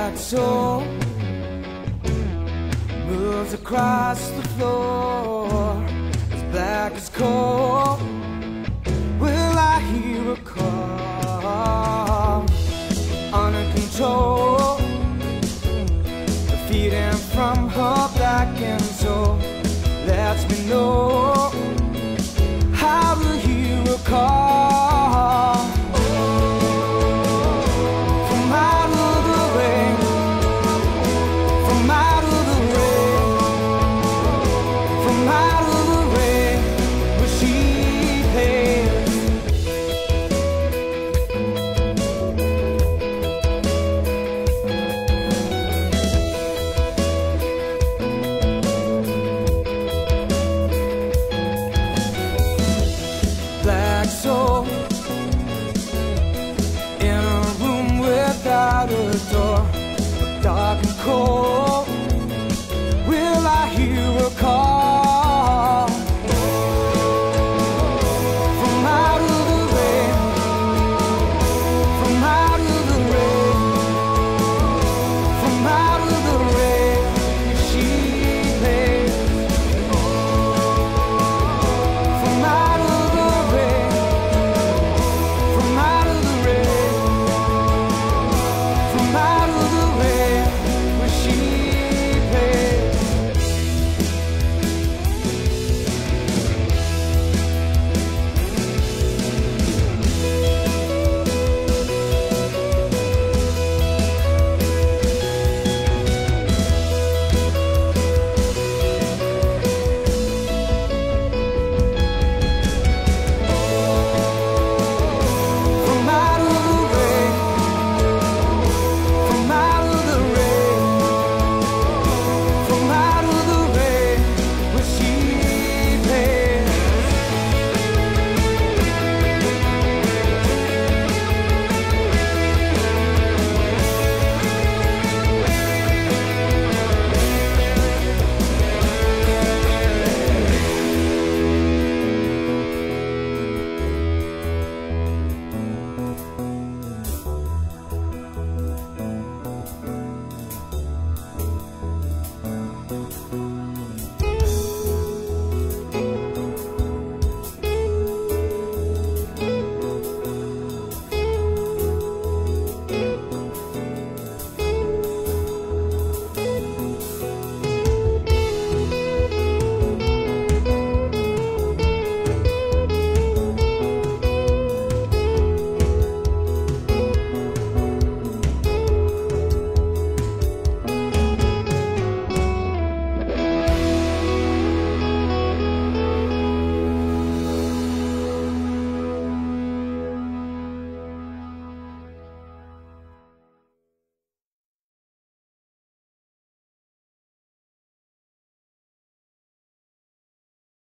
black soul moves across the floor, as black as coal. Will I hear a call? Under control, feeding from her black and soul lets me know how to hear a call. From out of the rain, from out of the rain, from out of the rain, where she plays. Black soul in a room without a door, dark and cold.